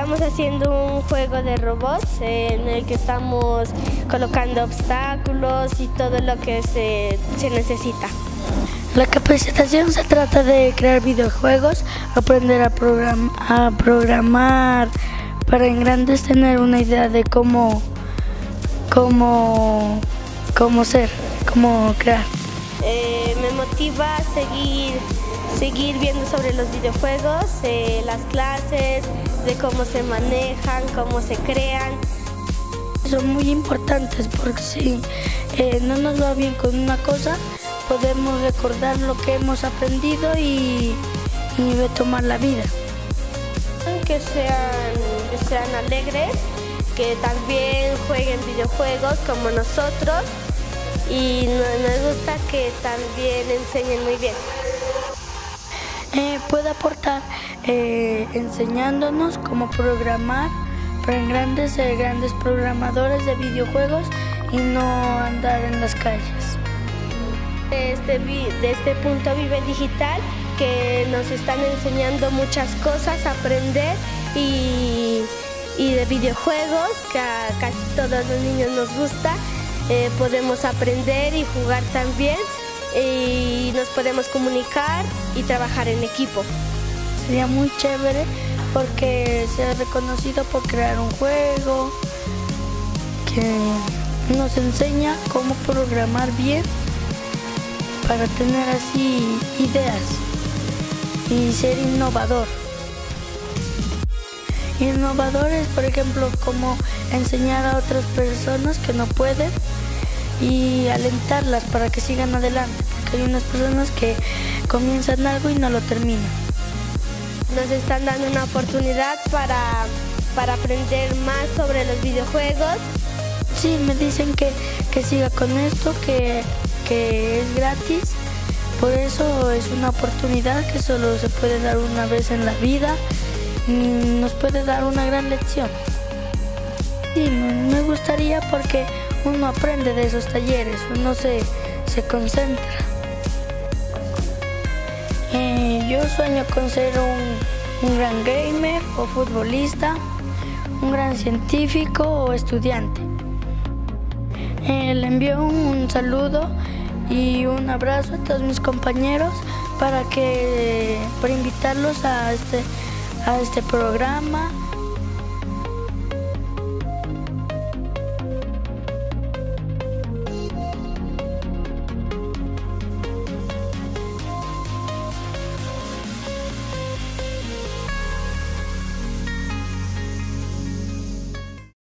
Estamos haciendo un juego de robots en el que estamos colocando obstáculos y todo lo que se necesita. La capacitación se trata de crear videojuegos, aprender a programar para en grandes tener una idea de cómo crear. Me motiva a seguir viendo sobre los videojuegos, las clases, de cómo se manejan, cómo se crean. Son muy importantes porque si no nos va bien con una cosa, podemos recordar lo que hemos aprendido y retomar la vida. Que sean alegres, que también jueguen videojuegos como nosotros y nos gusta que también enseñen muy bien. Puede aportar enseñándonos cómo programar para grandes programadores de videojuegos y no andar en las calles. De este punto Vive Digital, que nos están enseñando muchas cosas, aprender y de videojuegos, que a casi todos los niños nos gusta, podemos aprender y jugar también y nos podemos comunicar y trabajar en equipo. Sería muy chévere porque sea reconocido por crear un juego que nos enseña cómo programar bien para tener así ideas y ser innovador. Innovador es, por ejemplo, como enseñar a otras personas que no pueden y alentarlas para que sigan adelante, porque hay unas personas que comienzan algo y no lo terminan. Nos están dando una oportunidad para aprender más sobre los videojuegos. Sí, me dicen que siga con esto, que es gratis, por eso es una oportunidad que solo se puede dar una vez en la vida y nos puede dar una gran lección. Sí, me gustaría porque uno aprende de esos talleres, uno se concentra. Yo sueño con ser un gran gamer o futbolista, un gran científico o estudiante. Le envío un saludo y un abrazo a todos mis compañeros para invitarlos a este programa